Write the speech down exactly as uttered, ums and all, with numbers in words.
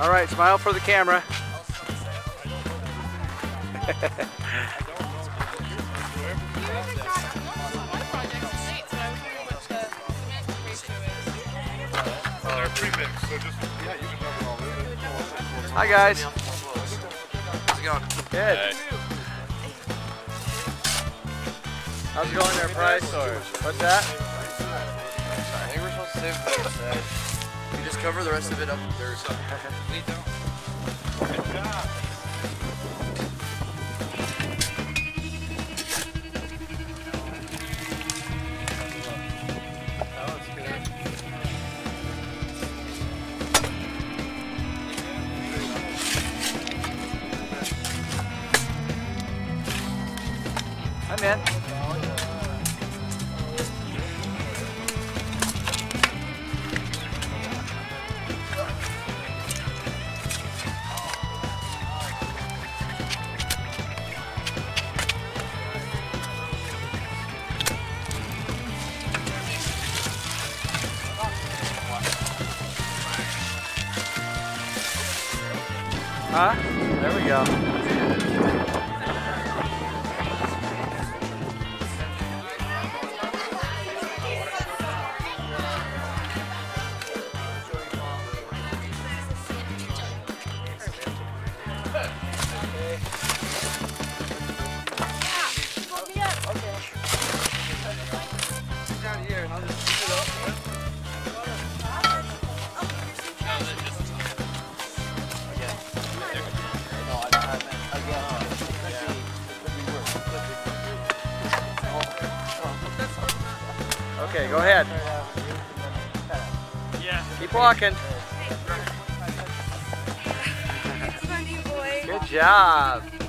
All right, smile for the camera. Hi guys. How's it going? Good. Hey. How's it going there, Price? What's that? I think we're supposed to save the side. You just cover the rest of it up with dirt. We don't. Good job. I'm in. Huh? There we go. Okay, go ahead. Yeah. Keep walking. Good job.